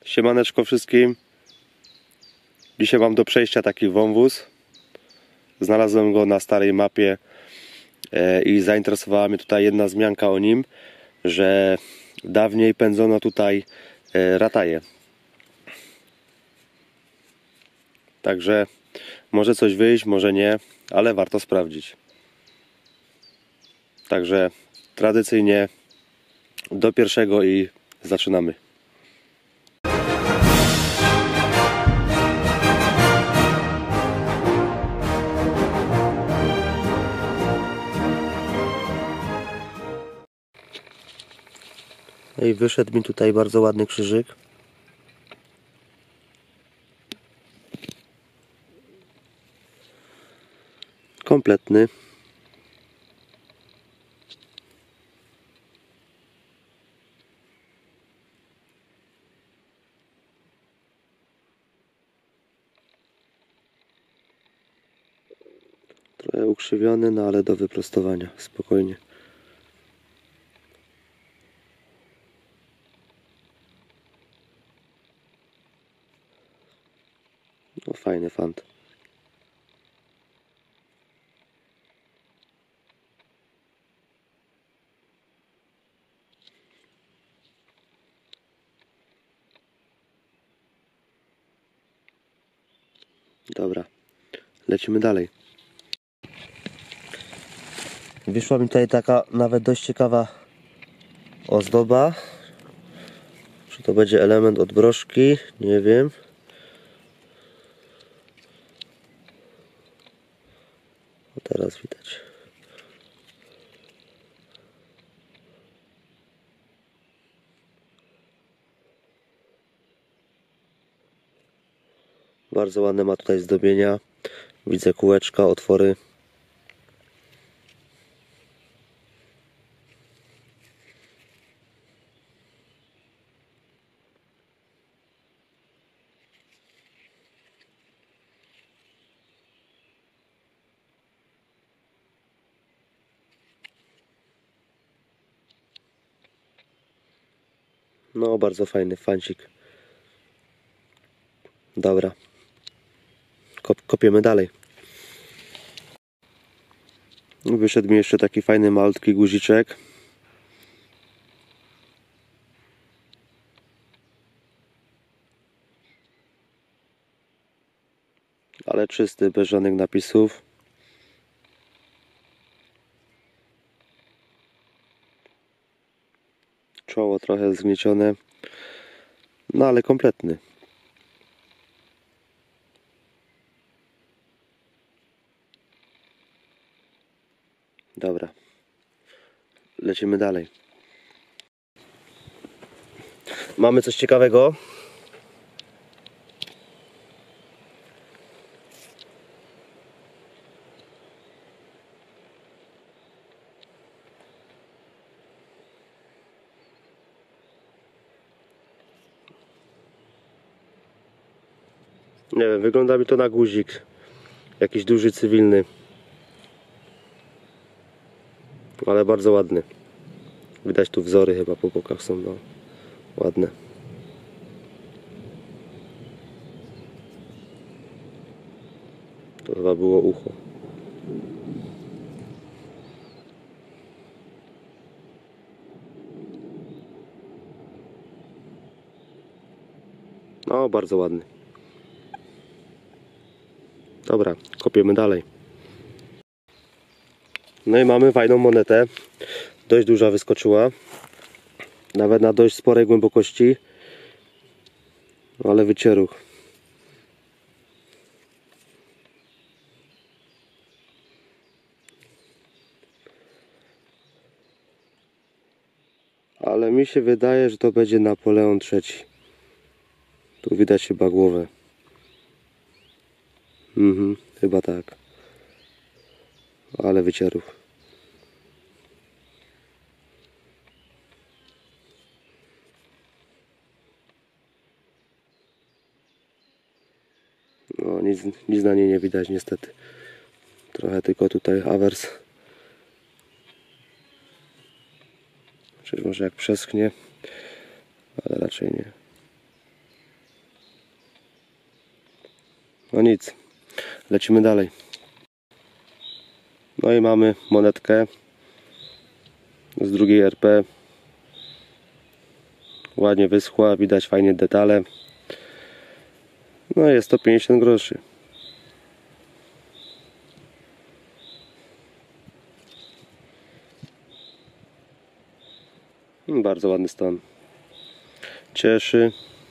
Siemaneczko wszystkim. Dzisiaj mam do przejścia taki wąwóz. Znalazłem go na starej mapie i zainteresowała mnie tutaj jedna wzmianka o nim, że dawniej pędzono tutaj rataje. Także może coś wyjść, może nie, ale warto sprawdzić. Także tradycyjnie do pierwszego i zaczynamy. I wyszedł mi tutaj bardzo ładny krzyżyk. Kompletny. Trochę ukrzywiony, no ale do wyprostowania, spokojnie. No fajny fant. Dobra, lecimy dalej. Wyszła mi tutaj taka nawet dość ciekawa ozdoba. Czy to będzie element od broszki? Nie wiem. O, teraz widać. Bardzo ładne ma tutaj zdobienia. Widzę kółeczka, otwory. No, bardzo fajny fancik. Dobra. Kopiemy dalej. Wyszedł mi jeszcze taki fajny, malutki guziczek. Ale czysty, bez żadnych napisów. Czoło trochę zgniecione. No ale kompletny. Dobra. Lecimy dalej. Mamy coś ciekawego. Nie wiem, wygląda mi to na guzik. Jakiś duży, cywilny. Ale bardzo ładny. Widać tu wzory chyba po bokach są, no. Ładne. To chyba było ucho. No, bardzo ładny. Dobra, kopiemy dalej. No i mamy fajną monetę. Dość duża wyskoczyła. Nawet na dość sporej głębokości. Ale wycieruch. Ale mi się wydaje, że to będzie Napoleon III. Tu widać chyba głowę. Chyba tak. Ale wycieruch. No, nic na niej nie widać niestety. Trochę tylko tutaj awers. Czyli może jak przeschnie, ale raczej nie. No nic, lecimy dalej. No i mamy monetkę z drugiej RP. Ładnie wyschła, widać fajnie detale. No jest to 50 groszy. Bardzo ładny stan. Cieszy.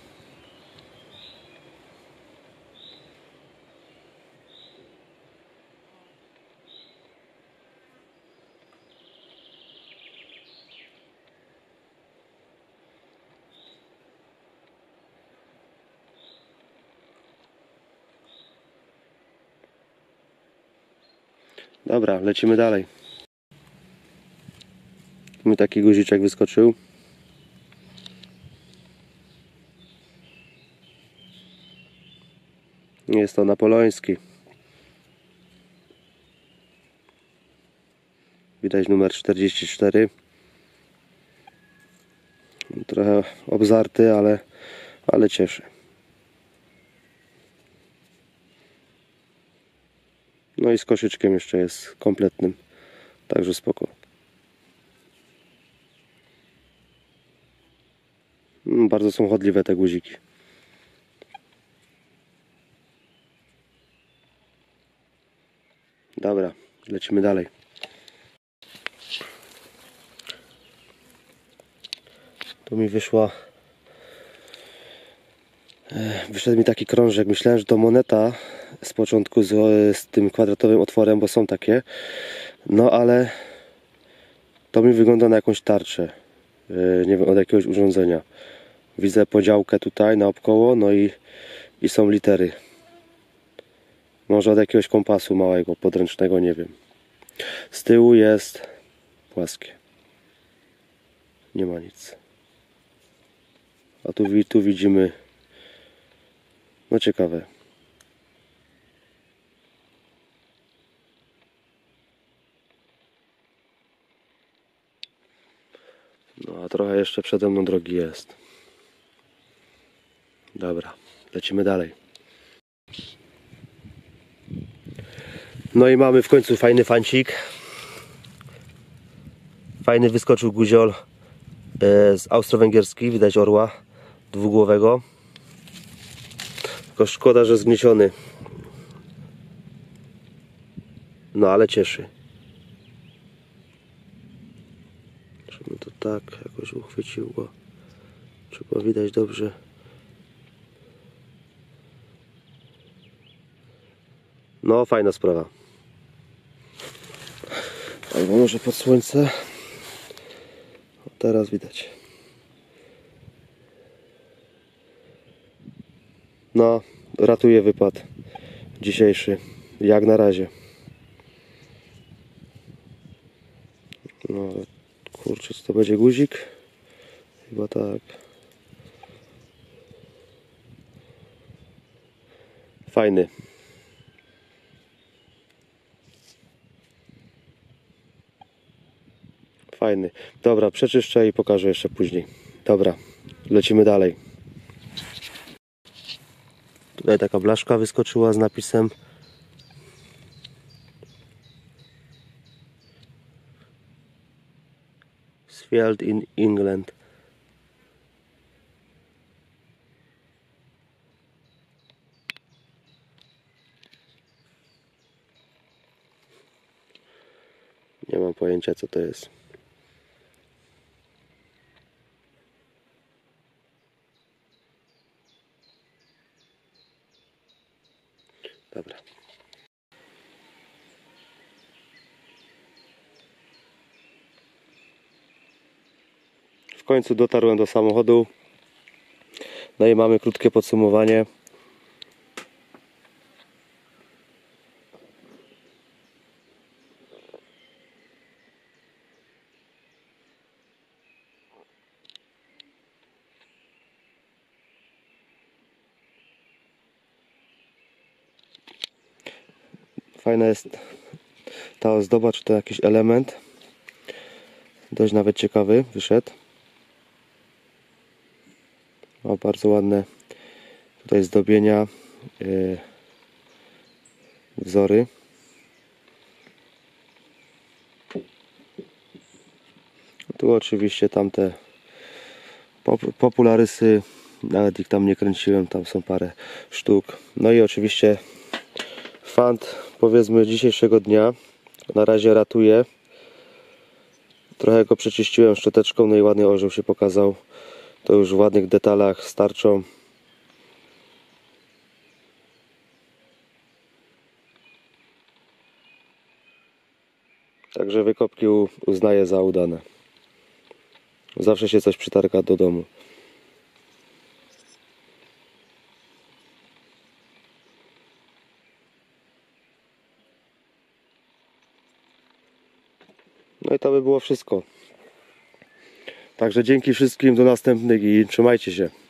Dobra, lecimy dalej. Mi taki guziczek wyskoczył. Jest to napoleoński. Widać numer 44. Trochę obzarty, ale cieszy. No i z koszyczkiem jeszcze jest kompletnym. Także spoko. Bardzo są chodliwe te guziki. Dobra, lecimy dalej. Tu mi wyszedł mi taki krążek. Myślałem, że to moneta z początku z tym kwadratowym otworem, bo są takie. No ale to mi wygląda na jakąś tarczę. Nie wiem, od jakiegoś urządzenia. Widzę podziałkę tutaj naokoło, no i są litery. Może od jakiegoś kompasu małego, podręcznego, nie wiem. Z tyłu jest płaskie. Nie ma nic. A tu widzimy, no ciekawe. No a trochę jeszcze przede mną drogi jest. Dobra, lecimy dalej. No i mamy w końcu fajny fancik. Fajny wyskoczył guziol z austro-węgierski, widać orła dwugłowego. Tylko szkoda, że zgnieciony. No ale cieszy. Żeby to tak jakoś uchwycił go. Trzeba widać dobrze. No fajna sprawa. Albo może pod słońce. O, teraz widać. No, ratuje wypad dzisiejszy. Jak na razie. No, kurczę, co to będzie guzik? Chyba tak. Fajny. Fajny. Dobra, przeczyszczę i pokażę jeszcze później. Dobra, lecimy dalej. Tutaj taka blaszka wyskoczyła z napisem Field in England. Nie mam pojęcia, co to jest. Dobra. W końcu dotarłem do samochodu. No i mamy krótkie podsumowanie. Fajna jest ta ozdoba, czy to jakiś element. Dość nawet ciekawy wyszedł. O, bardzo ładne tutaj zdobienia. wzory. Tu oczywiście tamte popularysy, nawet ich tam nie kręciłem, tam są parę sztuk. No i oczywiście fant, powiedzmy, dzisiejszego dnia. Na razie ratuje. Trochę go przeczyściłem szczoteczką, no i ładny orzeł się pokazał. To już w ładnych detalach z tarczą. Także wykopki uznaję za udane. Zawsze się coś przytarga do domu. No i to by było wszystko. Także dzięki wszystkim, do następnych i trzymajcie się.